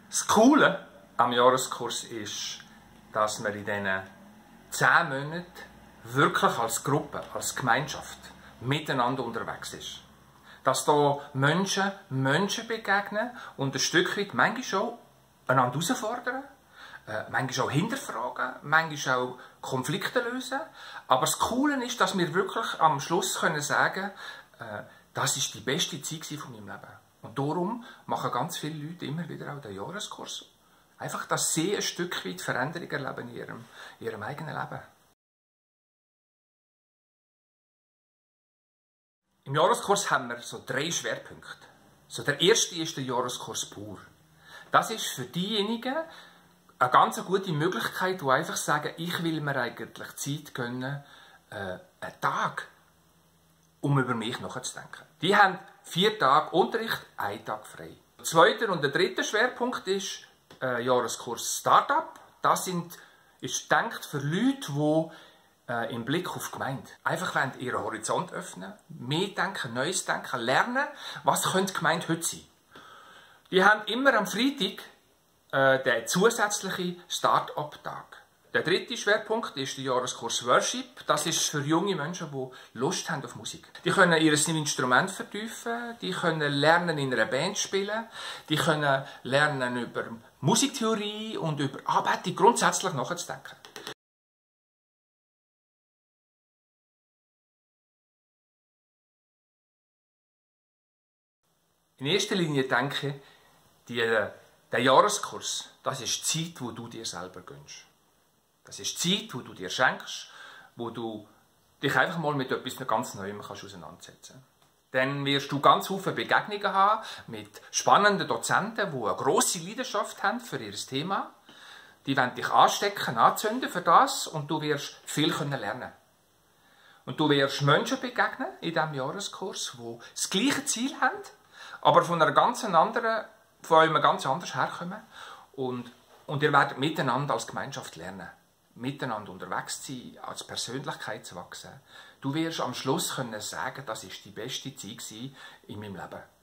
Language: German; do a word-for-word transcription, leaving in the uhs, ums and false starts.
Das Coole am Jahreskurs ist, dass wir in diesen zehn Monaten wirklich als Gruppe, als Gemeinschaft miteinander unterwegs ist. Dass da Menschen Menschen begegnen und ein Stück weit manchmal auch einander herausfordern, äh, manchmal auch hinterfragen, manchmal auch Konflikte lösen. Aber das Coole ist, dass wir wirklich am Schluss können sagen können, äh, das ist die beste Zeit von meinem Leben. Und darum machen ganz viele Leute immer wieder auch den Jahreskurs. Einfach, dass sie ein Stück weit Veränderung erleben in ihrem, in ihrem eigenen Leben. Im Jahreskurs haben wir so drei Schwerpunkte. So der erste ist der Jahreskurs pur. Das ist für diejenigen eine ganz gute Möglichkeit, die einfach sagen, ich will mir eigentlich Zeit gönnen, äh, einen Tag, um über mich nachzudenken. Die haben vier Tage Unterricht, einen Tag frei. Der zweite und der dritte Schwerpunkt ist äh, Jahreskurs Startup. Das sind, ist gedacht für Leute, die äh, im Blick auf die Gemeinde einfach wollen ihren Horizont öffnen, mehr denken, Neues denken, lernen, was könnte die Gemeinde heute sein. Die haben immer am Freitag äh, den zusätzlichen Start-up-Tag. Der dritte Schwerpunkt ist der Jahreskurs Worship. Das ist für junge Menschen, die Lust haben auf Musik. Die können ihr Instrument vertiefen, die können lernen in einer Band spielen, die können lernen über Musiktheorie und über Anbetung grundsätzlich nachzudenken. In erster Linie denke ich, die, der Jahreskurs, das ist die Zeit, die du dir selber gönnst. Das ist die Zeit, die du dir schenkst, wo du dich einfach mal mit etwas ganz Neuem kannst auseinandersetzen kannst. Dann wirst du ganz viele Begegnungen haben mit spannenden Dozenten, die eine grosse Leidenschaft haben für ihr Thema. Die werden dich anstecken, anzünden für das und du wirst viel lernen können. Und du wirst Menschen begegnen in diesem Jahreskurs, die das gleiche Ziel haben, aber von einer ganz anderen, von einem ganz anders herkommen. Und, und ihr werdet miteinander als Gemeinschaft lernen. Miteinander unterwegs sein, als Persönlichkeit zu wachsen. Du wirst am Schluss können sagen, das war die beste Zeit in meinem Leben.